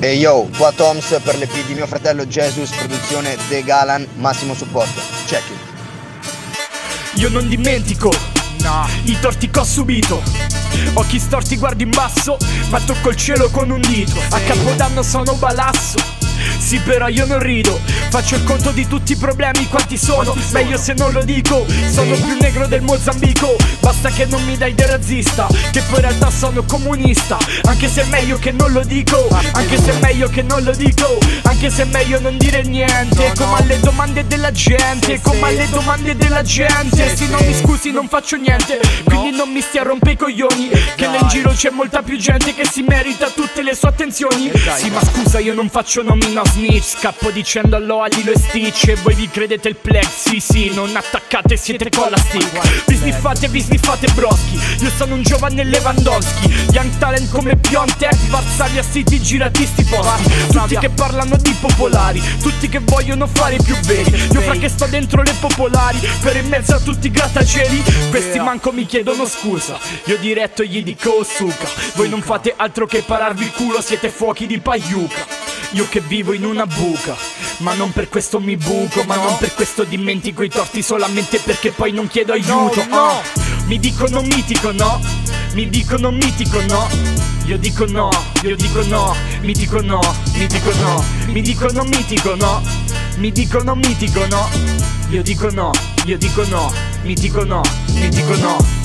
E yo, qua Toms per l'EP di mio fratello Jesus, produzione The Galan, massimo supporto. Check it. Io non dimentico, no, i torti che ho subito. Occhi storti, guardo in basso, ma tocco il cielo con un dito. A Capodanno sono balasso, sì però io non rido. Faccio il conto di tutti i problemi, quanti sono? Meglio se non lo dico. Sono più negro del Mozambico. Basta che non mi dai del razzista, che poi in realtà sono comunista. Anche se è meglio che non lo dico, anche se è meglio che non lo dico, anche se è meglio non dire niente. Come alle domande della gente, come alle domande della gente. Se non mi scusi non faccio niente, quindi non mi stia a rompe i coglioni, che nel giro c'è molta più gente che si merita tutte le sue attenzioni. Sì ma scusa, io non faccio nomi, no snitch. Scappo dicendo allo a Lilo e Stitch, e voi vi credete il plex. Sì sì, non attaccate, siete con la stick. Vi sniffate broschi. Io sono un giovane Lewandowski, young talent come Piontek, Varsavia City, giratisti posti. Tutti che parlano di popolari, tutti che vogliono fare i più veri. Io fra che sto dentro le popolari, per in mezzo a tutti i grattacieli. Questi manco mi chiedono scusa, io diretto gli dico suca. Voi non fate altro che pararvi il culo, siete fuochi di paiuca. Io che vivo in una buca, ma non per questo mi buco, ma non per questo dimentico i torti, solamente perché poi non chiedo aiuto. Mi dicono mitico no, mi dicono mitico no. Io dico no, io dico no, mi dico no, mi dico no. Mi dicono mitico no, mi dicono mitico no. Io dico no, io dico no, mi dico no, mi dico no.